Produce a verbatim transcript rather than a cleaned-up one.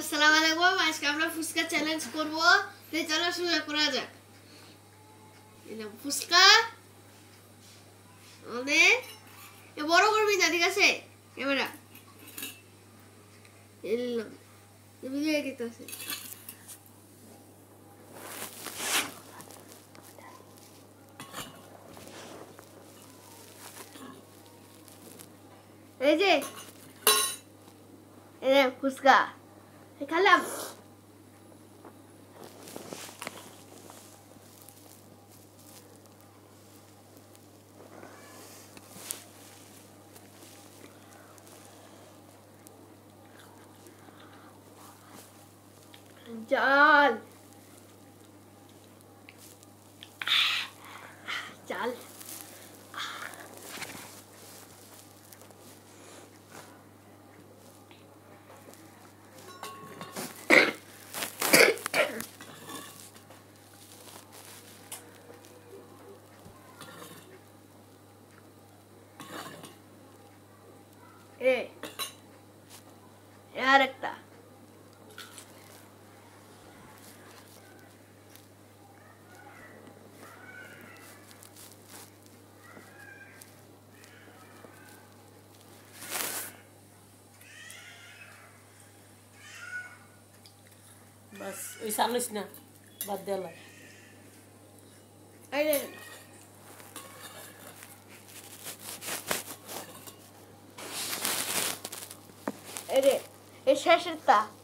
আসসালামু আলাইকুম। আজকে আমরা ফুচকা চ্যালেঞ্জ করব। তো চলো শুরু করা যাক। এটা ফুচকা অনেক এ বড় করবি না, ঠিক আছে? ক্যামেরা এলো ভিডিও এডিট আছে। এই যে এই ফুচকা খেলাম। জাল জাল এ আর একটা बस वैसा लिस ना बात देला अरे अरे ये शेषता